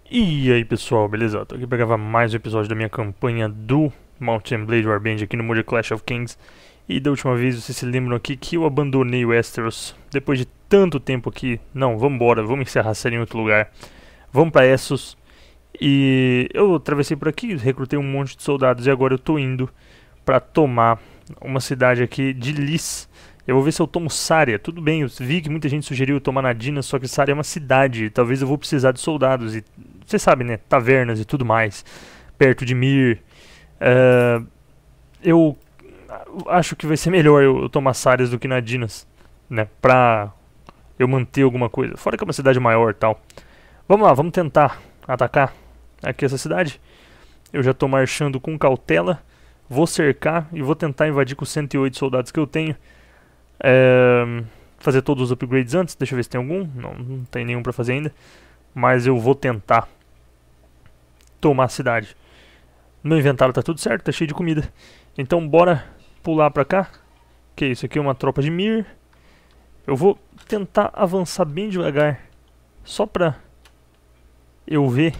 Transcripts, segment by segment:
E aí pessoal, beleza? Tô aqui pra gravar mais um episódio da minha campanha do Mount and Blade Warband aqui no modo Clash of Kings. E da última vez, vocês se lembram aqui que eu abandonei o Westeros depois de tanto tempo aqui. Não, vambora, vamos encerrar a série em outro lugar. Vamos pra Essos. E eu atravessei por aqui, recrutei um monte de soldados e agora eu tô indo pra tomar uma cidade aqui de Lys. Eu vou ver se eu tomo Saria. Tudo bem, eu vi que muita gente sugeriu eu tomar Nadina, só que Saria é uma cidade. Talvez eu vou precisar de soldados e... Você sabe, né? Tavernas e tudo mais. Perto de Mir. Eu acho que vai ser melhor eu tomar Sarias do que Nadinas, né? Pra eu manter alguma coisa. Fora que é uma cidade maior e tal. Vamos lá, vamos tentar atacar aqui essa cidade. Eu já tô marchando com cautela. Vou cercar e vou tentar invadir com os 108 soldados que eu tenho. Fazer todos os upgrades antes. Deixa eu ver se tem algum. Não tem nenhum pra fazer ainda. Mas eu vou tentar tomar a cidade. No meu inventário tá tudo certo, tá cheio de comida. Então bora pular pra cá. Que isso aqui é uma tropa de Mir. Eu vou tentar avançar bem devagar. Só pra eu ver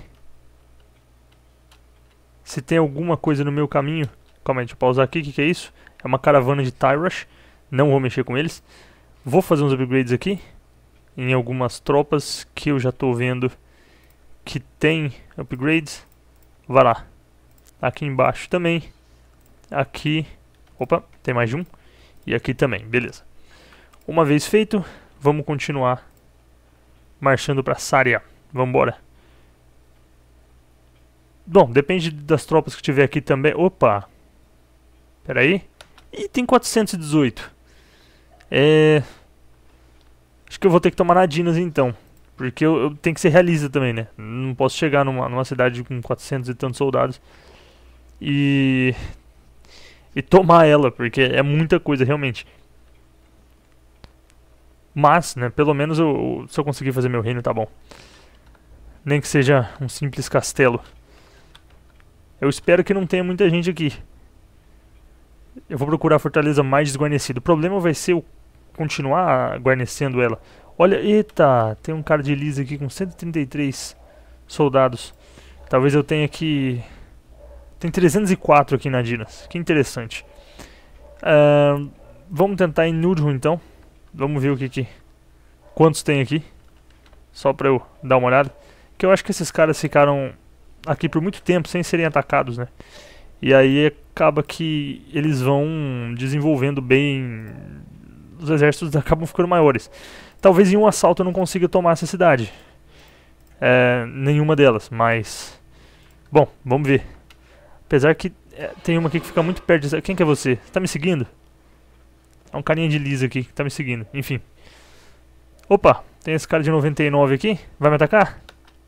se tem alguma coisa no meu caminho. Calma aí, deixa eu pausar aqui. O que é isso? É uma caravana de Tyrush. Não vou mexer com eles. Vou fazer uns upgrades aqui em algumas tropas que eu já tô vendo que tem upgrades. Vai lá. Aqui embaixo também. Aqui. Opa, tem mais de um. E aqui também, beleza. Uma vez feito, vamos continuar marchando pra Saria. Vambora. Bom, depende das tropas que tiver aqui também. Opa. Pera aí. Ih, tem 418. Acho que eu vou ter que tomar Nadinas então. Porque eu tenho que ser realista também, né? Não posso chegar numa cidade com 400 e tantos soldados e tomar ela, porque é muita coisa realmente. Mas, né, pelo menos se eu conseguir fazer meu reino, tá bom. Nem que seja um simples castelo. Eu espero que não tenha muita gente aqui. Eu vou procurar a fortaleza mais desguarnecida. O problema vai ser eu continuar guarnecendo ela. Olha, eita, tem um cara de Elise aqui com 133 soldados. Talvez eu tenha que... Tem 304 aqui na Dinas. Que interessante. Vamos tentar em Nudhu então. Vamos ver quantos tem aqui. Só pra eu dar uma olhada. Que eu acho que esses caras ficaram aqui por muito tempo sem serem atacados, né? E aí acaba que eles vão desenvolvendo bem... Os exércitos acabam ficando maiores. Talvez em um assalto eu não consiga tomar essa cidade. Nenhuma delas, mas... Bom, vamos ver. Apesar que tem uma aqui que fica muito perto de... Quem que é você? Você tá me seguindo? É um carinha de Lisa aqui que tá me seguindo. Enfim. Opa, tem esse cara de 99 aqui. Vai me atacar?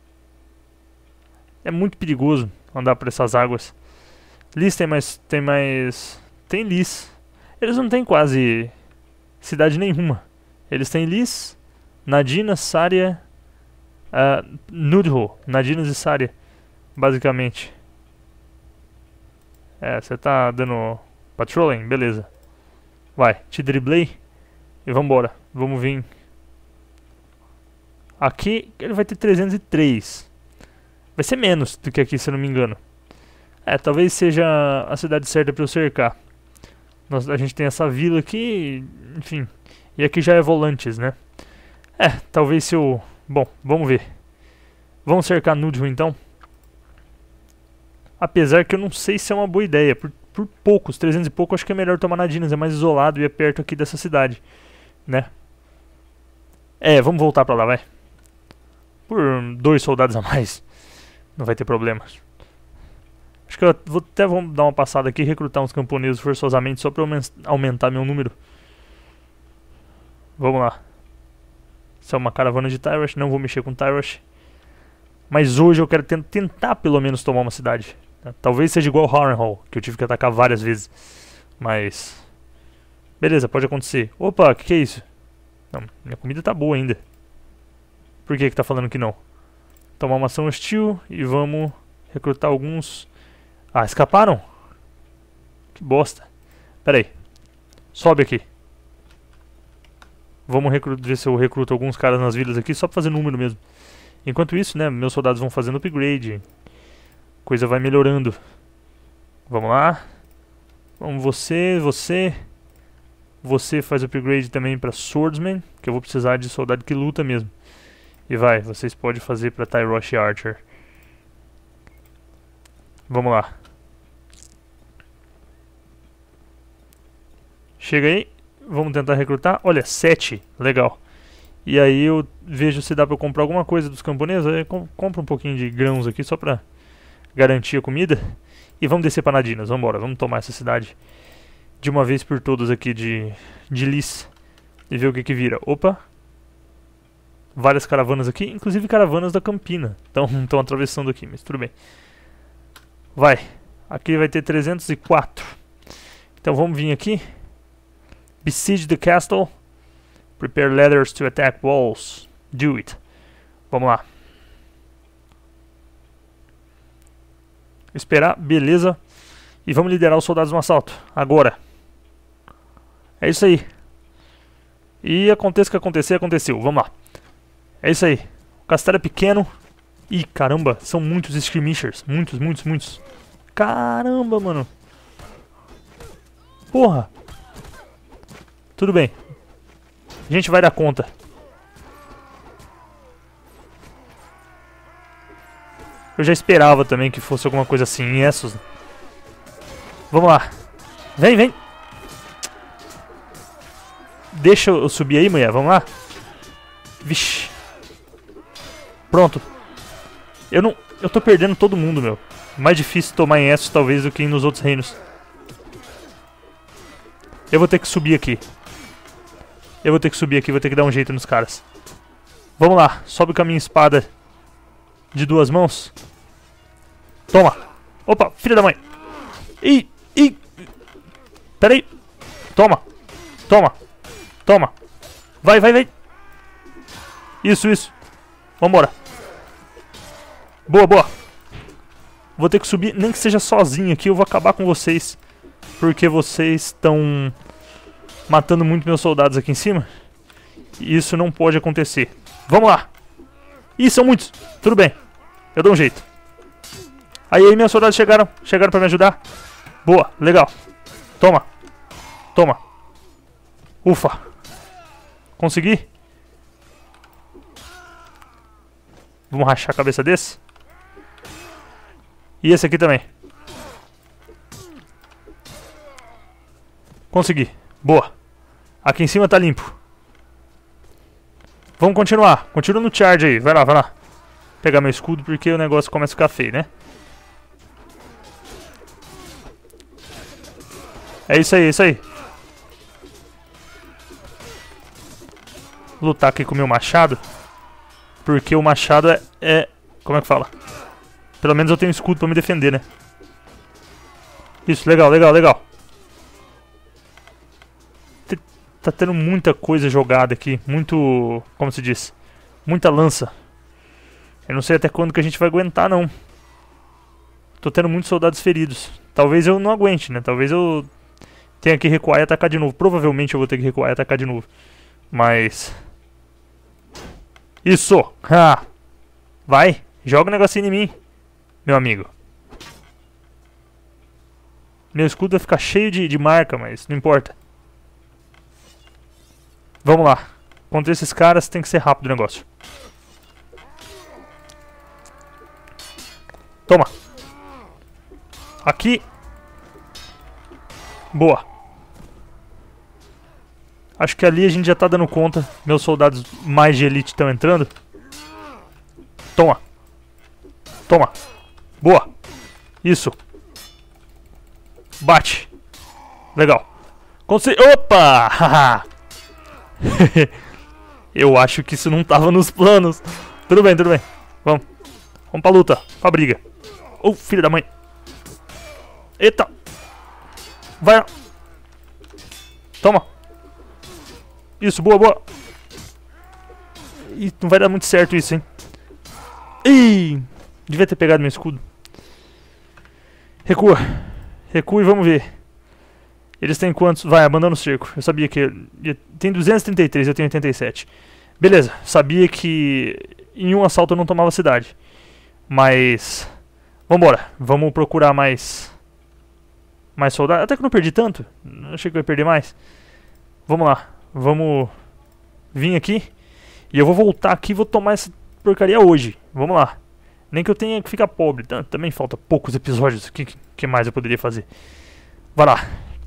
É muito perigoso andar por essas águas. Lys tem mais... Tem Lys. Eles não têm quase cidade nenhuma. Eles têm Lys, Nadina, Saria, Nudhu, Nadinas e Saria, basicamente. Você tá dando patrolling? Beleza. Vai, te driblei e vambora. Vamos vir. Aqui ele vai ter 303. Vai ser menos do que aqui, se eu não me engano. Talvez seja a cidade certa pra eu cercar. A gente tem essa vila aqui, enfim. E aqui já é Volantes, né? Talvez se eu... Bom, vamos ver. Vamos cercar Nudhu então. Apesar que eu não sei se é uma boa ideia. Por poucos, 300 e pouco, acho que é melhor tomar Nadinas. É mais isolado e é perto aqui dessa cidade, né? Vamos voltar pra lá, vai. Por 2 soldados a mais. Não vai ter problema. Acho que eu vou dar uma passada aqui e recrutar uns camponeses forçosamente só pra eu aumentar meu número. Vamos lá. Isso é uma caravana de Tyrush. Não vou mexer com Tyrush. Mas hoje eu quero tentar pelo menos tomar uma cidade. Talvez seja igual Harrenhal, que eu tive que atacar várias vezes. Mas... Beleza, pode acontecer. Opa, que é isso? Não, minha comida tá boa ainda. Por que tá falando que não? Tomar uma ação hostil e vamos recrutar alguns... escaparam? Que bosta. Pera aí. Sobe aqui. Vamos ver se eu recruto alguns caras nas vilas aqui, só pra fazer número mesmo. Enquanto isso, né, meus soldados vão fazendo upgrade. Coisa vai melhorando. Vamos lá. Vamos você. Você faz upgrade também pra Swordsman, que eu vou precisar de soldado que luta mesmo. E vai, vocês podem fazer pra Tyrosh Archer. Vamos lá. Chega aí. Vamos tentar recrutar. Olha, 7. Legal. E aí eu vejo se dá pra eu comprar alguma coisa dos camponeses. Aí eu compro um pouquinho de grãos aqui só pra garantir a comida. E vamos descer pra Nadinas. Vamos embora. Vamos tomar essa cidade de uma vez por todas aqui de Lys. E ver o que que vira. Opa. Várias caravanas aqui. Inclusive caravanas da Campina. Estão atravessando aqui, mas tudo bem. Vai. Aqui vai ter 304. Então vamos vir aqui. Besiege the castle. Prepare ladders to attack walls. Do it. Vamos lá. Esperar, beleza. E vamos liderar os soldados no assalto. Agora. É isso aí. E aconteça o que acontecer, aconteceu. Vamos lá. É isso aí. O castelo é pequeno. Ih, caramba, são muitos skirmishers. Muitos. Caramba, mano. Porra. Tudo bem. A gente vai dar conta. Eu já esperava também que fosse alguma coisa assim em Essos. Vamos lá. Vem. Deixa eu subir aí, mulher. Vamos lá. Vixe. Pronto. Eu tô perdendo todo mundo, meu. Mais difícil tomar em Essos talvez do que nos outros reinos. Eu vou ter que subir aqui. Vou ter que dar um jeito nos caras. Vamos lá, sobe com a minha espada de 2 mãos. Toma. Opa, filha da mãe. Ih. Pera aí. Toma. Vai. Isso. Vambora. Boa. Vou ter que subir, nem que seja sozinho aqui. Eu vou acabar com vocês. Porque vocês estão matando muito meus soldados aqui em cima. E isso não pode acontecer. Vamos lá. Ih, são muitos. Tudo bem. Eu dou um jeito. Aí, meus soldados chegaram pra me ajudar. Boa, legal. Toma. Ufa. Consegui. Vamos rachar a cabeça desse. E esse aqui também. Consegui. Boa. Aqui em cima tá limpo. Vamos continuar. Continua no charge aí. Vai lá. Pegar meu escudo porque o negócio começa a ficar feio, né? É isso aí. Lutar aqui com o meu machado. Porque o machado é... Como é que fala? Pelo menos eu tenho escudo pra me defender, né? Isso, legal. Tá tendo muita coisa jogada aqui. Muito... Como se diz? Muita lança. Eu não sei até quando que a gente vai aguentar, não. Tô tendo muitos soldados feridos. Talvez eu não aguente, né? Talvez eu tenha que recuar e atacar de novo. Provavelmente eu vou ter que recuar e atacar de novo. Mas... Isso! Ha! Vai! Joga o negocinho em mim, meu amigo. Meu escudo vai ficar cheio de marca, mas não importa. Vamos lá. Contra esses caras tem que ser rápido o negócio. Toma. Aqui. Boa. Acho que ali a gente já tá dando conta. Meus soldados mais de elite estão entrando. Toma. Boa. Isso. Bate. Legal. Opa! Eu acho que isso não tava nos planos. Tudo bem. Vamos pra luta. Pra briga. Oh, filho da mãe. Eita. Vai. Toma. Isso, boa. Ih, não vai dar muito certo isso, hein. Ih, devia ter pegado meu escudo. Recua e vamos ver. Eles têm quantos? Vai, abandona o cerco. Eu sabia que... Tem 233, eu tenho 87. Beleza, sabia que em um assalto eu não tomava a cidade. Mas... vambora, vamos procurar mais soldados. Até que eu não perdi tanto, não achei que eu ia perder mais. Vamos lá, vamos vir aqui. E eu vou voltar aqui e vou tomar essa porcaria hoje. Vamos lá. Nem que eu tenha que ficar pobre. Também falta poucos episódios. O que mais eu poderia fazer? Vai lá.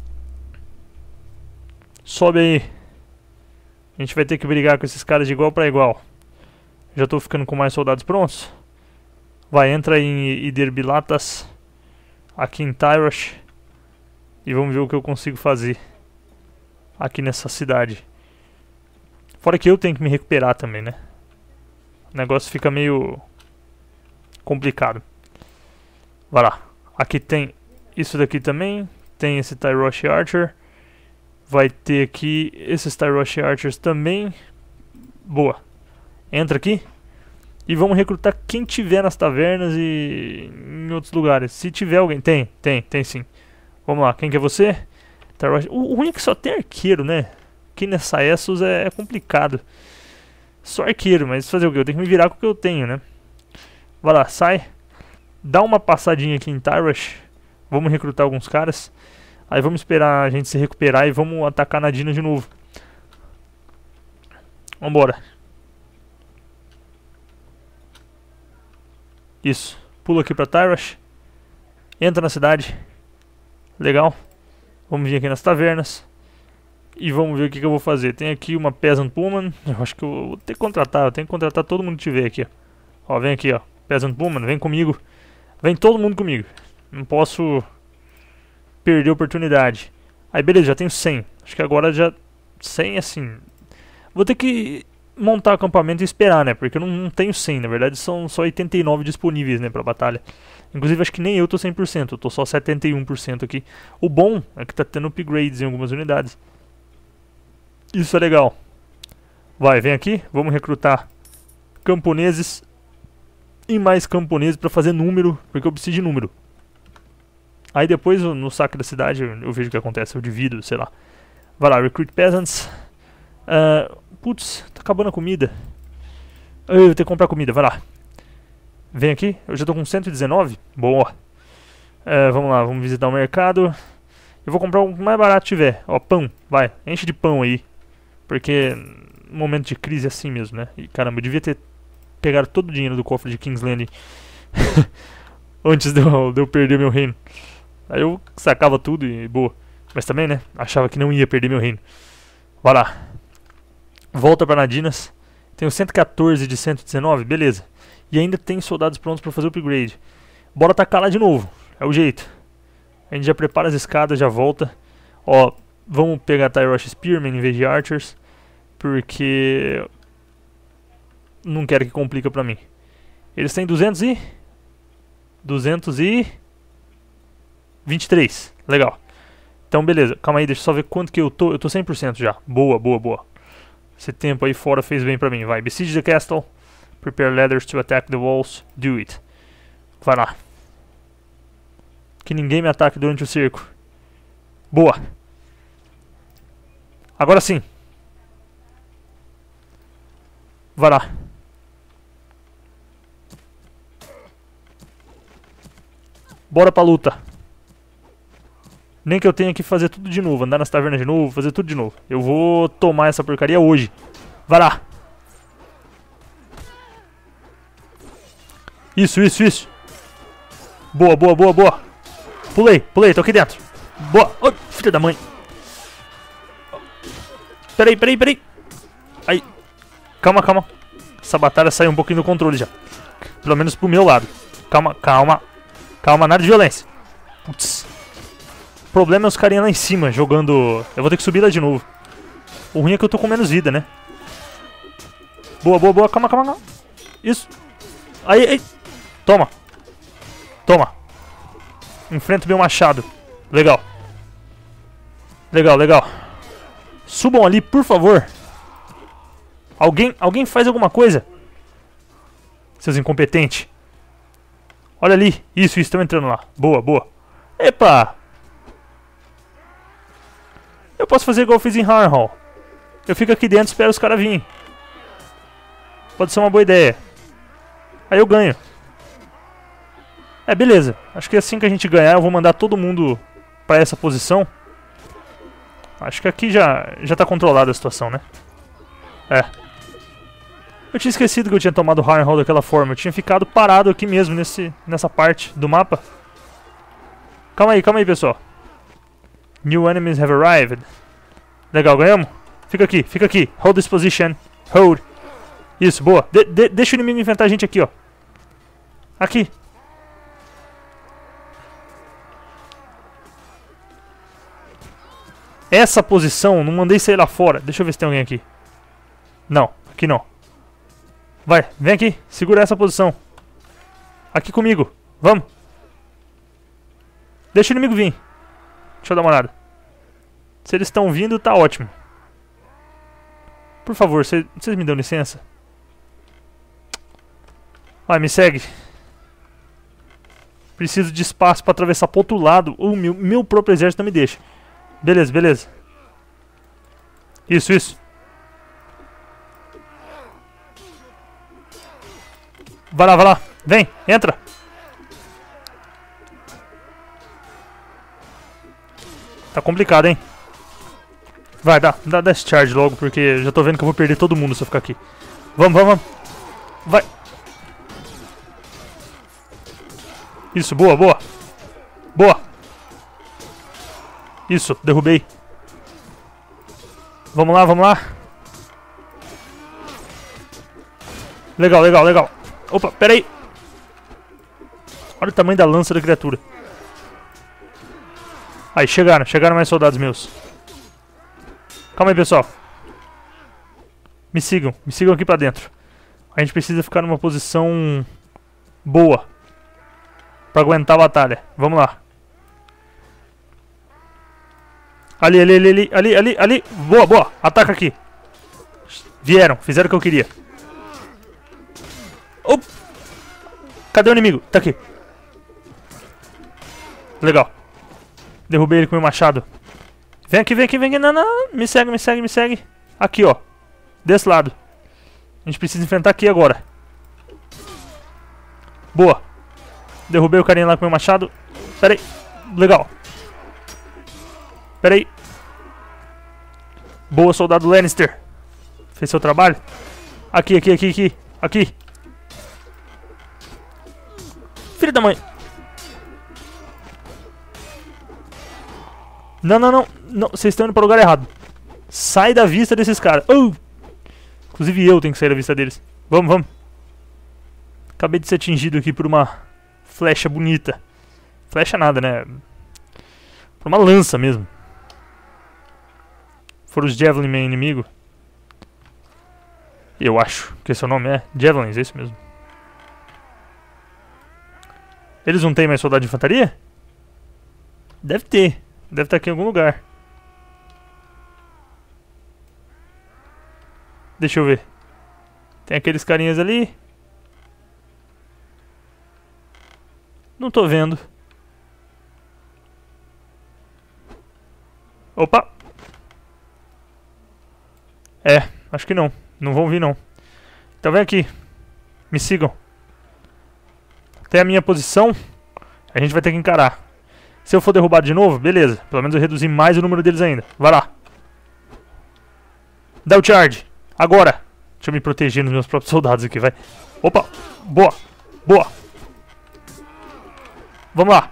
Sobe aí. A gente vai ter que brigar com esses caras de igual pra igual. Já tô ficando com mais soldados prontos. Vai, entra em Iderbilatas. Aqui em Tyrosh. E vamos ver o que eu consigo fazer aqui nessa cidade. Fora que eu tenho que me recuperar também, né? O negócio fica meio complicado. Vai lá. Aqui tem isso daqui também. Tem esse Tyrosh Archer. Vai ter aqui esses Tyrosh Archers também. Boa. Entra aqui. E vamos recrutar quem tiver nas tavernas e em outros lugares. Se tiver alguém. Tem sim. Vamos lá. Quem que é você? Tyrosh. O ruim é que só tem arqueiro, né? Aqui nessa Essos é complicado. Só arqueiro, mas fazer o quê? Eu tenho que me virar com o que eu tenho, né? Vai lá, sai. Dá uma passadinha aqui em Tyrosh. Vamos recrutar alguns caras. Aí vamos esperar a gente se recuperar e vamos atacar Nadina de novo. Vambora. Isso. Pula aqui pra Tyrosh. Entra na cidade. Legal. Vamos vir aqui nas tavernas. E vamos ver o que eu vou fazer. Tem aqui uma Peasant Woman. Eu acho que eu vou ter que contratar. Eu tenho que contratar todo mundo que tiver aqui, ó. Ó, vem aqui, ó. Peasant Woman, vem comigo. Vem todo mundo comigo. Não posso perder a oportunidade. Aí beleza, já tenho 100. Acho que agora já 100 assim. Vou ter que montar o acampamento e esperar, né? Porque eu não tenho 100, na verdade são só 89 disponíveis, né, pra batalha. Inclusive acho que nem eu tô 100%, eu tô só 71% aqui. O bom é que tá tendo upgrades em algumas unidades. Isso é legal. Vai, vem aqui, vamos recrutar camponeses e mais camponeses pra fazer número, porque eu preciso de número. Aí depois no saque da cidade eu vejo o que acontece, eu divido, sei lá. Vai lá, recruit peasants. Putz, tá acabando a comida. Eu vou ter que comprar comida, vai lá. Vem aqui, eu já tô com 119. Boa. Vamos lá, vamos visitar o mercado. Eu vou comprar o mais barato que tiver. Ó, pão, vai, enche de pão aí. Porque momento de crise é assim mesmo, né? E caramba, eu devia ter pegado todo o dinheiro do cofre de Kingsland antes de eu perder meu reino. Aí eu sacava tudo e boa. Mas também, né? Achava que não ia perder meu reino. Vai lá. Volta pra Nadinas. Tenho 114 de 119, beleza. E ainda tem soldados prontos pra fazer o upgrade. Bora atacar lá de novo. É o jeito. A gente já prepara as escadas, já volta. Ó, vamos pegar Tyrosh Spearman em vez de Archers. Porque não quero que complica pra mim. Eles têm 223. Legal. Então beleza, calma aí, deixa eu só ver quanto que eu tô. Eu tô 100% já. Boa, boa, boa. Esse tempo aí fora fez bem pra mim. Vai, besiege the castle. Prepare ladders to attack the walls. Do it. Vai lá. Que ninguém me ataque durante o cerco. Boa. Agora sim. Vai lá. Bora pra luta. Nem que eu tenha que fazer tudo de novo. Andar nas tavernas de novo, fazer tudo de novo. Eu vou tomar essa porcaria hoje. Vai lá. Isso. Boa, boa, boa, boa. Pulei, tô aqui dentro. Boa. Oi, filha da mãe. Peraí. Aí. Calma. Essa batalha saiu um pouquinho do controle já. Pelo menos pro meu lado. Calma, nada de violência. Putz. O problema é os carinha lá em cima jogando. Eu vou ter que subir lá de novo. O ruim é que eu tô com menos vida, né? Boa. Calma. Isso. Aí. Toma. Enfrenta o meu machado. Legal. Subam ali, por favor. Alguém faz alguma coisa. Seus incompetentes. Olha ali. Isso, estão entrando lá. Boa. Epa. Eu posso fazer igual eu fiz em Harrenhal. Eu fico aqui dentro e espero os caras virem. Pode ser uma boa ideia. Aí eu ganho. Beleza. Acho que assim que a gente ganhar, eu vou mandar todo mundo pra essa posição. Acho que aqui já tá controlada a situação, né? Eu tinha esquecido que eu tinha tomado o Harrenhal daquela forma. Eu tinha ficado parado aqui mesmo, nessa parte do mapa. Calma aí, pessoal. New enemies have arrived. Legal, ganhamos? Fica aqui. Hold this position. Hold. Isso, boa. Deixa o inimigo enfrentar a gente aqui, ó. Aqui. Essa posição, não mandei sair lá fora. Deixa eu ver se tem alguém aqui. Não, aqui não. Vai, vem aqui. Segura essa posição. Aqui comigo. Vamos. Deixa o inimigo vir. Deixa eu dar uma olhada. Se eles estão vindo, tá ótimo. Por favor, vocês me dão licença? Vai, me segue. Preciso de espaço pra atravessar pro outro lado. O meu próprio exército não me deixa. Beleza. Isso. Vai lá. Vem, entra. Tá complicado, hein? Vai, dá esse charge logo, porque eu já tô vendo que eu vou perder todo mundo se eu ficar aqui. Vamos. Vai. Isso, boa. Isso, derrubei. Vamos lá. Legal. Opa, pera aí. Olha o tamanho da lança da criatura. Aí, chegaram mais soldados meus. Calma aí, pessoal. Me sigam aqui pra dentro. A gente precisa ficar numa posição boa pra aguentar a batalha. Vamos lá. Ali. Boa. Ataca aqui. Fizeram o que eu queria. Cadê o inimigo? Tá aqui. Legal. Derrubei ele com o meu machado. Vem aqui. Não. Me segue. Aqui, ó. Desse lado. A gente precisa enfrentar aqui agora. Boa. Derrubei o carinha lá com o meu machado. Pera aí. Legal. Pera aí. Boa, soldado Lannister. Fez seu trabalho. Aqui. Filho da mãe. Não. Vocês estão indo para o lugar errado. Sai da vista desses caras. Inclusive eu tenho que sair da vista deles. Vamos. Acabei de ser atingido aqui por uma flecha bonita. Flecha nada, né? Por uma lança mesmo. Foram os Javelin Man inimigo. Eu acho que esse é o nome, Javelins, é isso mesmo. Eles não têm mais soldado de infantaria? Deve ter. Deve estar aqui em algum lugar. Deixa eu ver. Tem aqueles carinhas ali. Não tô vendo. Opa! Acho que não. Não vão vir não. Então vem aqui. Me sigam. Até a minha posição, a gente vai ter que encarar. Se eu for derrubado de novo, beleza. Pelo menos eu reduzi mais o número deles ainda. Vai lá. Dá o charge. Agora. Deixa eu me proteger nos meus próprios soldados aqui, vai. Opa. Boa. Vamos lá.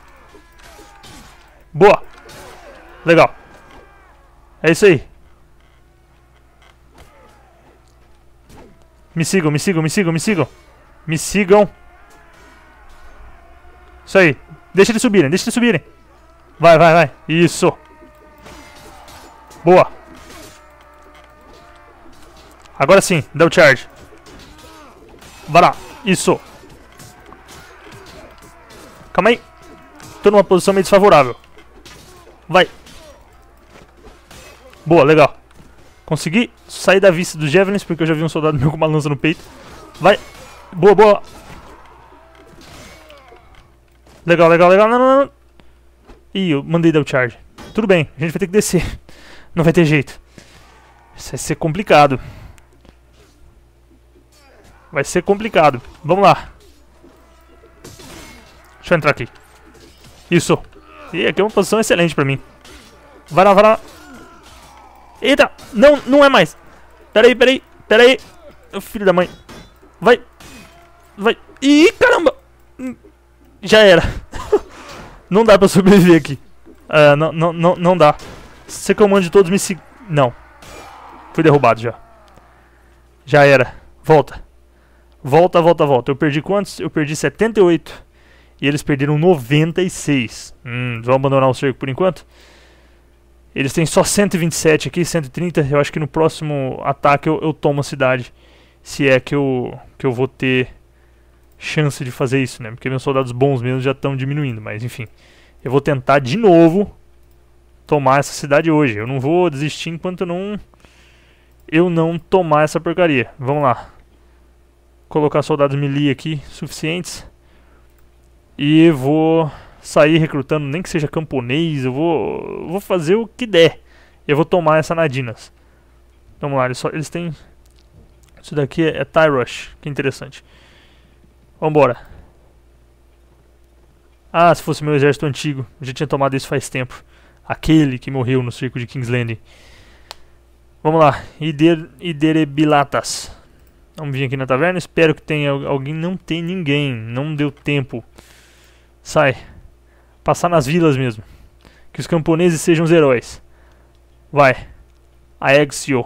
Boa. Legal. É isso aí. Me sigam. Isso aí. Deixa eles subirem. Vai. Isso. Boa. Agora sim, dá o charge. Vai lá. Isso. Calma aí. Tô numa posição meio desfavorável. Vai. Boa, legal. Consegui sair da vista dos Javelins, porque eu já vi um soldado meu com uma lança no peito. Vai. Boa. Legal. Não. Ih, eu mandei dar o charge. Tudo bem, a gente vai ter que descer. Não vai ter jeito. Isso vai ser complicado. Vai ser complicado. Vamos lá. Deixa eu entrar aqui. Isso. E aqui é uma posição excelente pra mim. Vai lá, vai lá. Eita. Não, não é mais. Pera aí, pera aí. Pera aí. Filho da mãe. Vai. Vai. Ih, caramba. Já era. Não dá pra sobreviver aqui. Não dá. Você que eu mando de todos me seguir. Não. Fui derrubado já. Já era. Volta. Volta, volta, volta. Eu perdi quantos? Eu perdi 78. E eles perderam 96. Vão abandonar o cerco por enquanto. Eles têm só 127 aqui, 130. Eu acho que no próximo ataque eu tomo a cidade. Se é que eu vou ter chance de fazer isso, né? Porque meus soldados bons mesmo já estão diminuindo. Mas enfim. Eu vou tentar de novo tomar essa cidade hoje. Eu não vou desistir enquanto eu não tomar essa porcaria. Vamos lá. Colocar soldados melee aqui suficientes. E vou sair recrutando, nem que seja camponês. Eu vou fazer o que der. Eu vou tomar essa Nadinas. Vamos lá, eles têm... Isso daqui é Tyrush, que interessante. Vambora. Ah, se fosse meu exército antigo. Eu já tinha tomado isso faz tempo. Aquele que morreu no circo de King's Landing. Vamos lá. Idarebilatas. Vamos vir aqui na taverna. Espero que tenha alguém. Não tem ninguém. Não deu tempo. Sai. Passar nas vilas mesmo. Que os camponeses sejam os heróis. Vai. Aexio.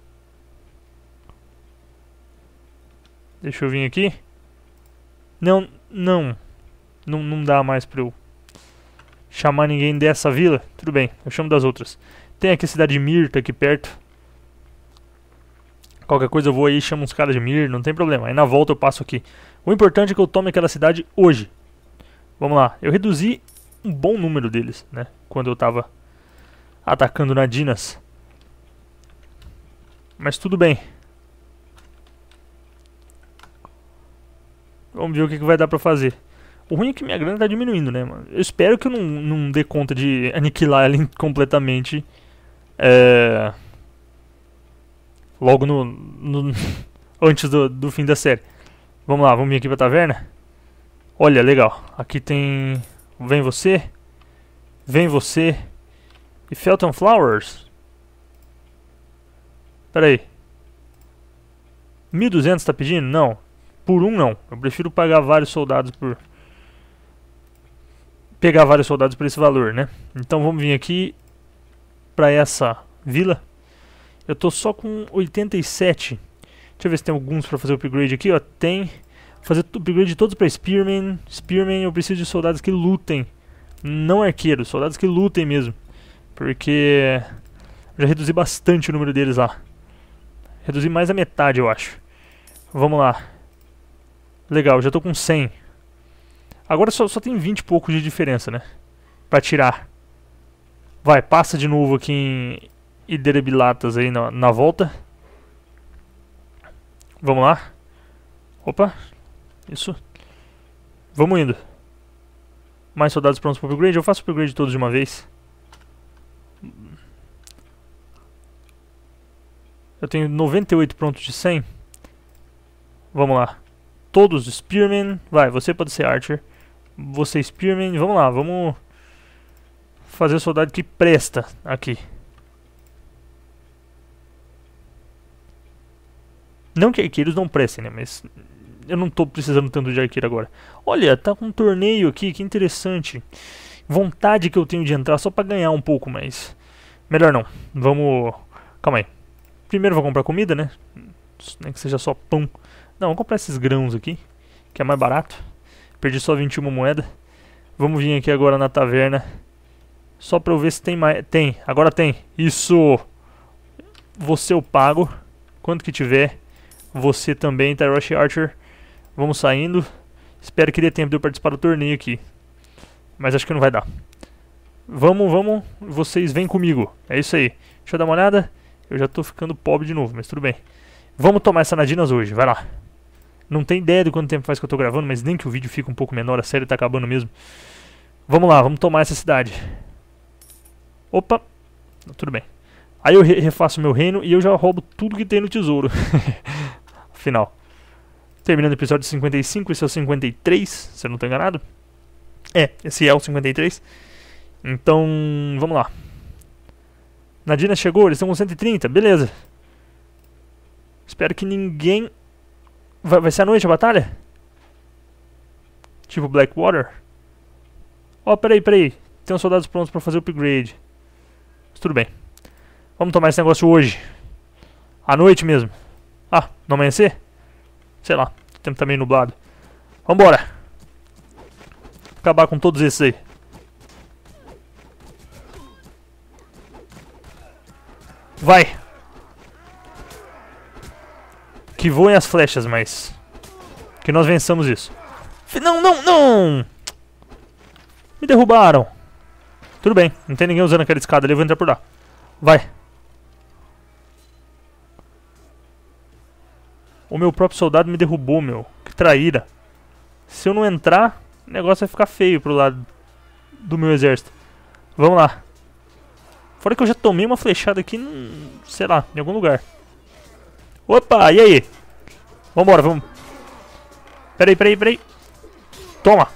Deixa eu vir aqui. Não dá mais pra eu chamar ninguém dessa vila. Tudo bem, eu chamo das outras. Tem aqui a cidade de Mirta aqui perto. Qualquer coisa eu vou aí e chamo uns caras de Mir, não tem problema. Aí na volta eu passo aqui. O importante é que eu tome aquela cidade hoje. Vamos lá, eu reduzi um bom número deles, né? Quando eu tava atacando Nadinas. Mas tudo bem. Vamos ver o que vai dar pra fazer. O ruim é que minha grana tá diminuindo, né, mano? Eu espero que eu não dê conta de aniquilar ela completamente. Logo antes do fim da série. Vamos lá, vamos vir aqui pra taverna. Olha, legal. Aqui tem... Vem você. Vem você. E Felton Flowers. Pera aí. 1.200 tá pedindo? Não. Por um não. Eu prefiro pagar vários soldados por... Pegar vários soldados por esse valor, né? Então vamos vir aqui pra essa vila. Eu tô só com 87. Deixa eu ver se tem alguns pra fazer o upgrade aqui, ó. Tem. Fazer o upgrade de todos pra Spearman. Spearman eu preciso de soldados que lutem. Não arqueiros, soldados que lutem mesmo. Porque já reduzi bastante o número deles lá. Reduzi mais a metade, eu acho. Vamos lá. Legal, já tô com 100. Agora só tem 20 e pouco de diferença, né? Pra tirar. Vai, passa de novo aqui em Idarebilatas aí na volta. Vamos lá. Opa. Isso. Vamos indo. Mais soldados prontos para o upgrade. Eu faço o upgrade todos de uma vez. Eu tenho 98 prontos de 100. Vamos lá. Todos Spearman. Vai, você pode ser Archer. Você Spearman. Vamos lá, vamos fazer o soldado que presta aqui. Não que arqueiros não prestem, né? Mas eu não tô precisando tanto de arqueiro agora. Olha, tá com um torneio aqui, que interessante. Vontade que eu tenho de entrar só pra ganhar um pouco, mas... Melhor não. Vamos... Calma aí. Primeiro vou comprar comida, né? Nem que seja só pão. Não, vamos comprar esses grãos aqui, que é mais barato. Perdi só 21 moedas. Vamos vir aqui agora na taverna. Só pra eu ver se tem mais... Tem, agora tem. Isso! Você eu pago. Quanto que tiver. Você também, Tyrush Archer. Vamos saindo. Espero que dê tempo de eu participar do torneio aqui. Mas acho que não vai dar. Vamos, vamos. Vocês vêm comigo. É isso aí. Deixa eu dar uma olhada. Eu já tô ficando pobre de novo, mas tudo bem. Vamos tomar essa Nadinas hoje. Vai lá. Não tem ideia de quanto tempo faz que eu tô gravando, mas nem que o vídeo fique um pouco menor. A série tá acabando mesmo. Vamos lá, vamos tomar essa cidade. Opa. Tudo bem. Aí eu refaço meu reino e eu já roubo tudo que tem no tesouro. Final. Terminando o episódio 55, esse é o 53, se eu não tô enganado. É, esse é o 53. Então, vamos lá. Nadina chegou, eles estão com 130, beleza. Espero que ninguém... Vai ser à noite a batalha? Tipo Blackwater? Ó, peraí. Tem uns soldados prontos pra fazer o upgrade. Mas tudo bem. Vamos tomar esse negócio hoje. À noite mesmo. Ah, não amanhecer? Sei lá, o tempo tá meio nublado. Vambora. Acabar com todos esses aí. Vai. Que voem as flechas, mas... que nós vençamos isso. Não! Me derrubaram. Tudo bem, não tem ninguém usando aquela escada ali, eu vou entrar por lá. Vai. O meu próprio soldado me derrubou, meu. Que traíra. Se eu não entrar, o negócio vai ficar feio pro lado do meu exército. Vamos lá. Fora que eu já tomei uma flechada aqui, sei lá, em algum lugar. Opa, e aí? Vambora, vamos. Peraí. Toma.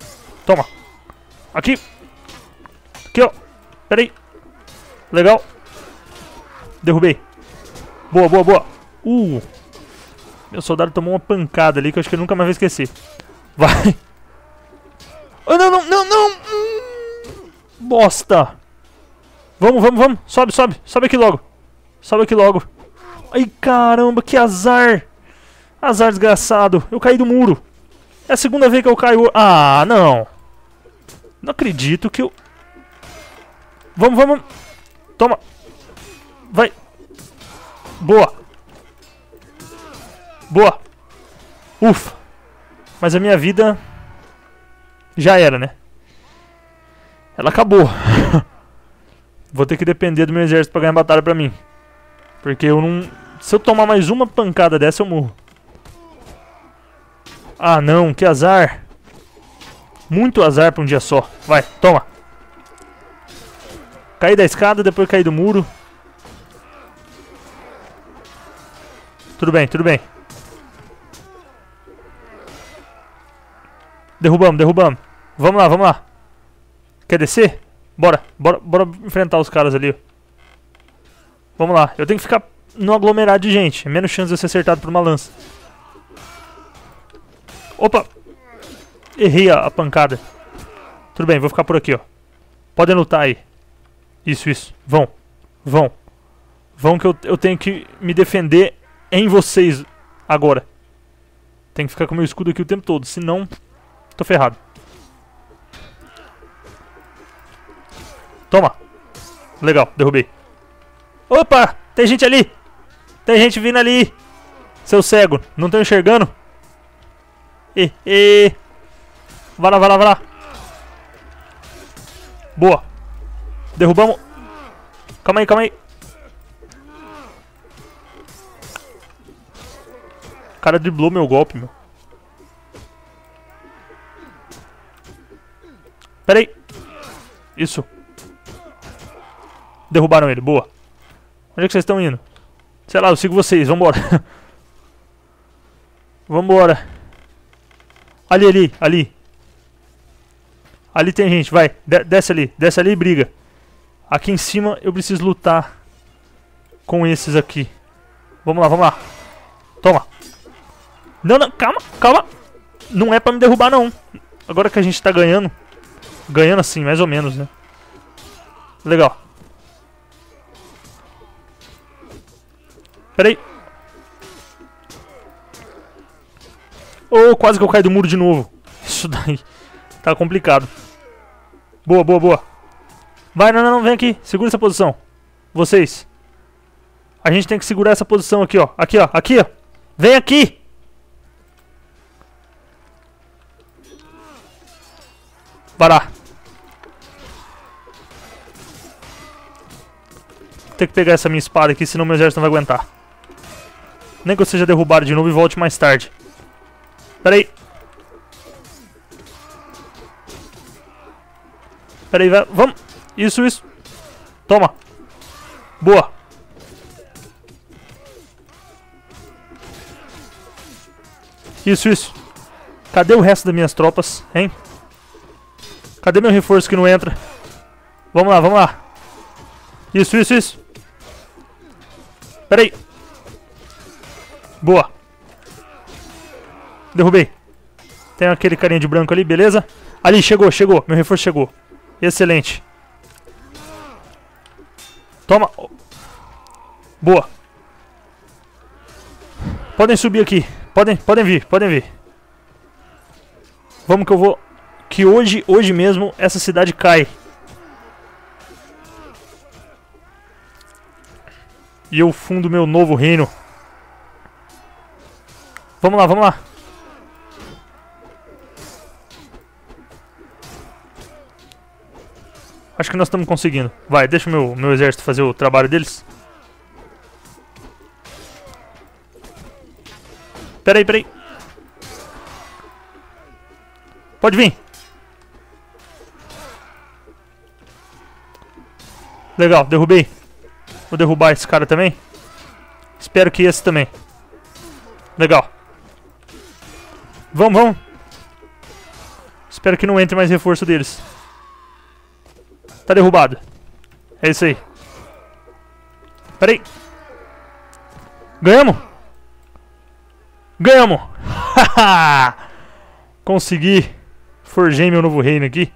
Aqui, ó. Peraí. Legal. Derrubei. Boa. Meu soldado tomou uma pancada ali que eu acho que eu nunca mais vou esquecer. Vai. Oh, não. Bosta. Vamos. Sobe aqui logo. Ai, caramba, que azar. Azar desgraçado. Eu caí do muro. É a segunda vez que eu caio. Ah, não. Não acredito que eu... Vamos. Toma. Vai. Boa. Ufa. Mas a minha vida... já era, né? Ela acabou. Vou ter que depender do meu exército pra ganhar a batalha pra mim. Porque eu não... se eu tomar mais uma pancada dessa, eu morro. Ah, não. Que azar. Muito azar pra um dia só. Vai, toma. Caí da escada, depois caí do muro. Tudo bem. Derrubamos. Vamos lá. Quer descer? Bora enfrentar os caras ali. Vamos lá. Eu tenho que ficar no aglomerado de gente. É menos chance de eu ser acertado por uma lança. Opa. Errei a pancada. Tudo bem, vou ficar por aqui, ó. Podem lutar aí. Isso. Vão que eu tenho que me defender em vocês agora. Tenho que ficar com meu escudo aqui o tempo todo, senão tô ferrado. Toma. Legal, derrubei. Opa, tem gente ali. Tem gente vindo ali. Seu cego, não tô enxergando? Vai lá. Boa. Derrubamos. Calma aí. O cara driblou meu golpe, meu. Pera aí. Isso. Derrubaram ele, boa. Onde é que vocês estão indo? Sei lá, eu sigo vocês, vambora. Vambora. Ali. Ali tem gente, vai. Desce ali e briga. Aqui em cima eu preciso lutar com esses aqui. Vamos lá. Toma. Não, calma. Não é pra me derrubar, não. Agora que a gente tá ganhando. Ganhando assim, mais ou menos, né? Legal. Pera aí. Oh, quase que eu caí do muro de novo. Isso daí tá complicado. Boa. Vai, não, vem aqui. Segura essa posição. Vocês. A gente tem que segurar essa posição aqui, ó. Aqui, ó. Vem aqui. Parar. Vou ter que pegar essa minha espada aqui, senão meu exército não vai aguentar. Nem que eu seja derrubado de novo e volte mais tarde. Pera aí. Vamos. Isso. Toma. Boa. Isso, isso. Cadê o resto das minhas tropas, hein? Cadê meu reforço que não entra? Vamos lá, vamos lá. Isso, isso, isso. Pera aí. Boa. Derrubei. Tem aquele carinha de branco ali, beleza? Ali, chegou, chegou. Meu reforço chegou. Excelente. Toma. Boa. Podem subir aqui. Podem vir, podem vir. Vamos que eu vou... Que hoje mesmo, essa cidade cai. E eu fundo meu novo reino. Vamos lá, vamos lá. Acho que nós estamos conseguindo. Vai, deixa o meu exército fazer o trabalho deles. Pera aí. Pode vir. Legal, derrubei. Vou derrubar esse cara também. Espero que esse também. Legal. Vamos. Espero que não entre mais reforço deles. Tá derrubado. É isso aí. Pera aí. Ganhamos. Ganhamos. Consegui. Forjei meu novo reino aqui.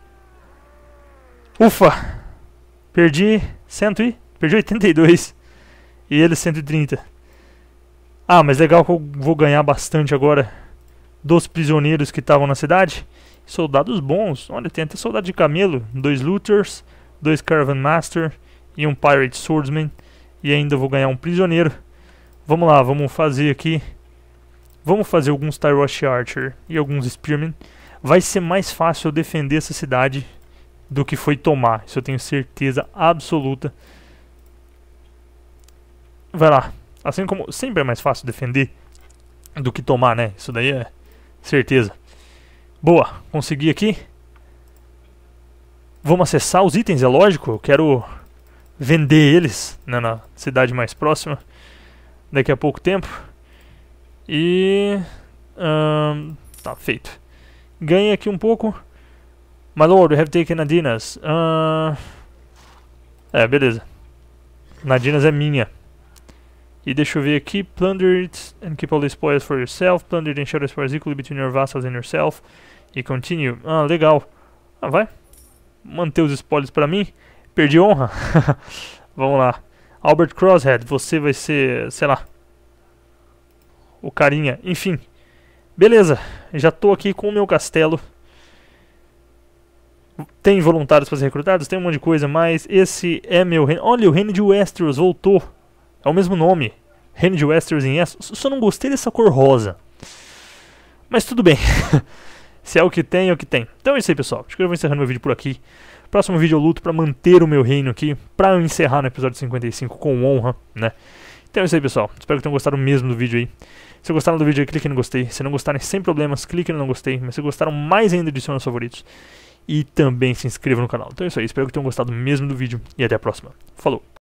Ufa. Perdi 82. E ele 130. Ah, mas legal que eu vou ganhar bastante agora dos prisioneiros que estavam na cidade. Soldados bons. Olha, tem até soldado de camelo. 2 looters, 2 caravan master e um pirate swordsman. E ainda vou ganhar um prisioneiro. Vamos lá, vamos fazer aqui. Vamos fazer alguns Tyrosh Archer e alguns Spearmen. Vai ser mais fácil eu defender essa cidade do que foi tomar. Isso eu tenho certeza absoluta. Vai lá. Assim como sempre é mais fácil defender do que tomar, né? Isso daí é certeza. Boa, consegui aqui. Vamos acessar os itens, é lógico. Eu quero vender eles, né, na cidade mais próxima daqui a pouco tempo. E... tá, feito. Ganhei aqui um pouco. My lord, we have taken Nadinas. Beleza. Nadinas é minha. E deixa eu ver aqui. Plundered and keep all the spoils for yourself. Plundered and share the spoils equally between your vassals and yourself. E continue. Ah, legal. Ah, vai. Manter os spoilers pra mim. Perdi honra. Vamos lá. Albert Crosshead, você vai ser, sei lá, o carinha. Enfim. Beleza. Já tô aqui com o meu castelo. Tem voluntários para ser recrutados, tem um monte de coisa, mas esse é meu reino. Olha, o reino de Westeros voltou. É o mesmo nome. Reino de Westeros em Essos. Só não gostei dessa cor rosa. Mas tudo bem. Se é o que tem, é o que tem. Então é isso aí, pessoal. Acho que eu vou encerrando meu vídeo por aqui. Próximo vídeo eu luto para manter o meu reino aqui. Para eu encerrar no episódio 55 com honra, né? Então é isso aí, pessoal. Espero que tenham gostado mesmo do vídeo aí. Se gostaram do vídeo aí, clique no gostei. Se não gostarem, sem problemas, clique no não gostei. Mas se gostaram mais ainda, adicione aos favoritos. E também se inscreva no canal. Então é isso aí. Espero que tenham gostado mesmo do vídeo. E até a próxima. Falou!